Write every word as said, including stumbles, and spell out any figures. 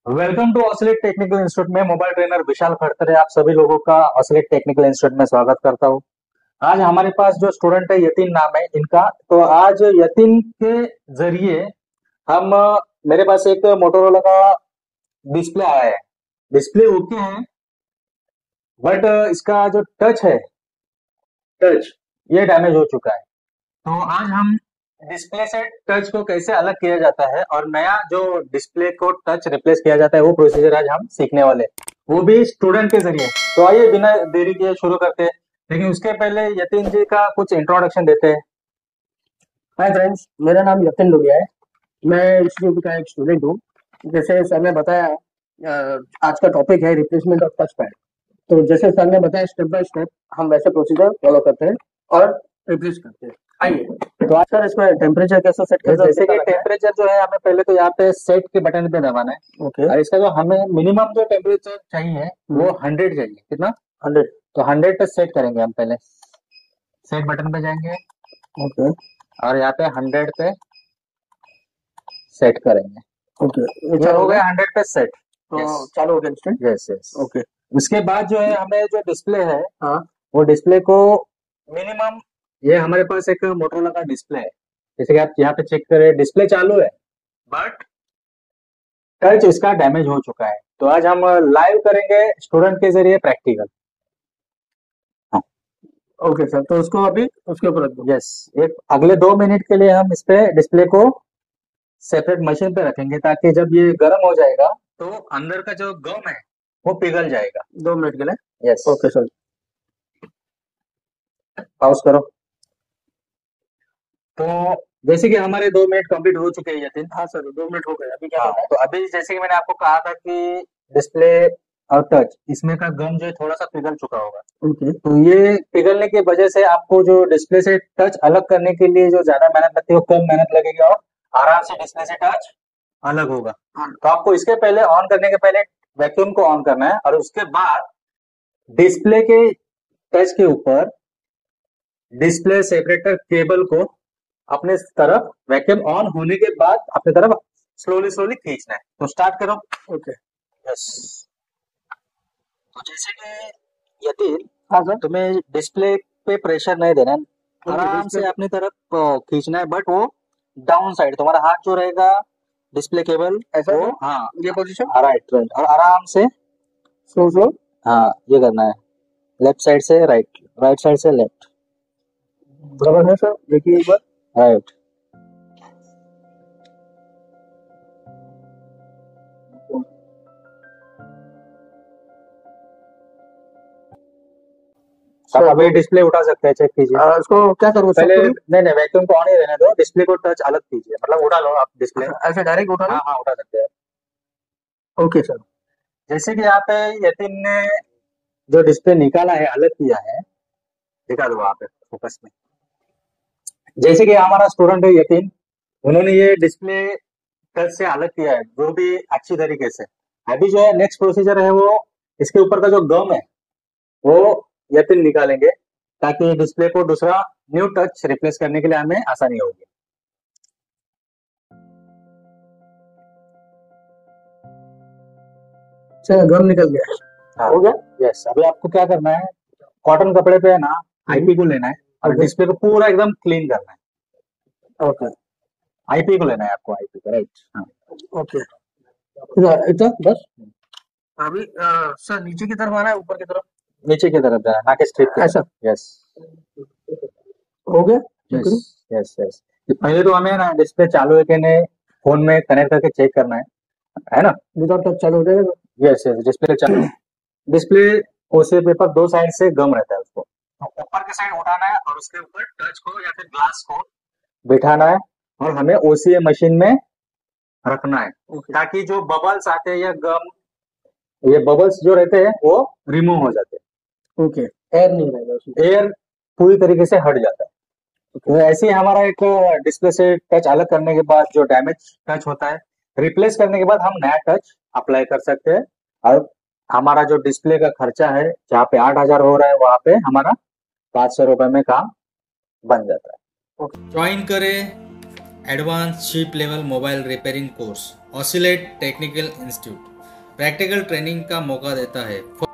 Welcome to Oscillate technical institute में mobile trainer Vishal Khadtare आप सभी लोगों का ऑसिलेट टेक्निकल इंस्टीट्यूट में स्वागत करता हूँ। आज हमारे पास जो स्टूडेंट है यतीन नाम है इनका, तो आज यतीन के जरिए हम मेरे पास एक मोटोरोला का डिस्प्ले आया है। डिस्प्ले ओके है बट इसका जो टच है टच ये डैमेज हो चुका है। तो आज हम डिस्प्ले से टच को कैसे अलग किया जाता है और नया जो डिस्प्ले को टच रिप्लेस किया जाता है वो प्रोसीजर आज हम सीखने वाले हैं, वो भी स्टूडेंट के जरिए। तो आइए बिना देरी किए शुरू करते हैं, लेकिन उसके पहले यतीन जी का कुछ इंट्रोडक्शन देते हैं। हाय फ्रेंड्स, मेरा नाम यतिन डोलिया है। मैं इंस्टीट्यूट का एक स्टूडेंट हूँ। जैसे सर ने बताया, अ, आज का टॉपिक है रिप्लेसमेंट ऑफ टच पैड। तो जैसे सर ने बताया स्टेप बाय स्टेप हम वैसे प्रोसीजर फॉलो करते हैं और रिप्लेस करते हैं। आइए, तो आज सर इसमें टेम्परेचर कैसे सेट करते हैं? जैसे कि टेम्परेचर जो है हमें पहले तो यहाँ पे सेट के बटन पे दबाना है। ओके, और इसका जो हमें मिनिमम जो टेम्परेचर चाहिए वो हंड्रेड चाहिए। कितना? हंड्रेड। तो हंड्रेड पे सेट करेंगे हम। पहले सेट बटन पे जाएंगे ओके और यहाँ पे हंड्रेड पे सेट करेंगे। ओके, ये हो गया हंड्रेड पे सेट। तो चालू हो गया इंस्टेंट। Yes yes. ओके, उसके बाद जो है हमें जो डिस्प्ले है हाँ, वो डिस्प्ले को मिनिमम, ये हमारे पास एक मोटरोला का डिस्प्ले है। जैसे कि आप यहाँ पे चेक करें, डिस्प्ले चालू है बट टच इसका डैमेज हो चुका है। तो आज हम लाइव करेंगे स्टूडेंट के जरिए प्रैक्टिकल। ओके सर, तो उसको अभी उसके ऊपर रख दो। यस, एक अगले दो मिनट के लिए हम इस पे डिस्प्ले को सेपरेट मशीन पे रखेंगे ताकि जब ये गर्म हो जाएगा तो अंदर का जो गम है वो पिघल जाएगा। दो मिनट के लिए। यस, ओके सर, पॉज करो। तो जैसे कि हमारे दो मिनट कंप्लीट हो चुके हैं यतीन। हाँ सर, दो मिनट हो गए। अभी क्या हाँ, करना है? तो अभी जैसे कि मैंने आपको कहा था कि डिस्प्ले और टच इसमें का गम जो है थोड़ा सा पिघल चुका होगा। ओके, तो ये पिघलने की वजह से आपको जो डिस्प्ले से टच अलग करने के लिए जो ज्यादा मेहनत लगती है वो कम मेहनत लगेगी और आराम से डिस्प्ले से टच अलग होगा। तो आपको इसके पहले ऑन करने के पहले वैक्यूम को ऑन करना है और उसके बाद डिस्प्ले के टच के ऊपर डिस्प्ले सेपरेटर केबल को अपने तरफ वैक्यूम ऑन होने के बाद अपने तरफ स्लोली स्लोली खींचना है। तो स्टार्ट करो। ओके। यस, तो जैसे कि यतीन, हाँ सर, तुम्हें डिस्प्ले पे प्रेशर नहीं देना है, आराम डिस्प्ले से अपनी तरफ अ, खींचना है, बट वो डाउन साइड तुम्हारा हाथ जो रहेगा डिस्प्ले केबल ऐसा वो, है? हाँ ये पोजीशन राइट राइट, और आराम से स्लो स्लो हाँ ये करना है, लेफ्ट साइड से राइट, राइट साइड से लेफ्ट, बराबर है सर। देखिए एक बार। राइट। आप अभी डिस्प्ले उठा सकते हैं, चेक कीजिए। आ, इसको क्या करूँ? पहले नहीं नहीं, वैक्यूम को ऑन ही रहने दो, डिस्प्ले को टच अलग कीजिए, मतलब उठा लो आप डिस्प्ले। ऐसे डायरेक्ट उठा हाँ हाँ उठा सकते हैं। Okay sir. जैसे कि यहाँ पे यतीन ने जो डिस्प्ले निकाला है, अलग किया है, दिखा दो वहां पे फोकस में। जैसे कि हमारा स्टूडेंट है यतीन, उन्होंने ये डिस्प्ले टच से अलग किया है जो भी अच्छी तरीके से। अभी जो है नेक्स्ट प्रोसीजर है वो इसके ऊपर का जो गम है वो यतीन निकालेंगे ताकि डिस्प्ले को दूसरा न्यू टच रिप्लेस करने के लिए हमें आसानी होगी। चलो, गम निकल गया। हाँ, हो गया। यस। अभी आपको क्या करना है, कॉटन कपड़े पे है ना आईपी को लेना है और ओके। डिस्प्ले को पूरा एकदम क्लीन करना है। ओके आईपी को लेना है आपको, आईपी को, राइट। हाँ, ओके, इधर इतना बस। अभी आ, सर नीचे की तरफ आना है, ऊपर की तरफ? नीचे की तरफ जाना, ना कि स्ट्रिप की ऐसा? तरफ। यस हो गया। Yes yes yes. पहले तो हमें ना डिस्प्ले चालू है कि नहीं फोन में कनेक्ट करके चेक करना है है ना। विदाउट टच चालू हो जाएगा? यस यस, डिस्प्ले चालू। डिस्प्ले ओसी पेपर दो साइड से गम रहता है, उसको तो ऊपर की साइड उठाना है और उसके ऊपर टच को या फिर ग्लास को बिठाना है और हमें ओसीए मशीन में रखना है ताकि जो बबल्स आते हैं या गम, ये बबल्स जो रहते हैं वो रिमूव हो जाते हैं। ओके, एयर नहीं रहेगा उसमें। एयर पूरी तरीके से हट जाता है। तो ऐसे ही हमारा एक डिस्प्ले से टच अलग करने के बाद जो डैमेज टच होता है, रिप्लेस करने के बाद हम नया टच अप्लाई कर सकते हैं और हमारा जो डिस्प्ले का खर्चा है जहाँ पे आठ हजार हो रहा है वहां पे हमारा पाँच सौ रुपए में काम बन जाता है। ज्वाइन करें advance chip level mobile repairing course Oscillate technical institute. Practical training का मौका देता है।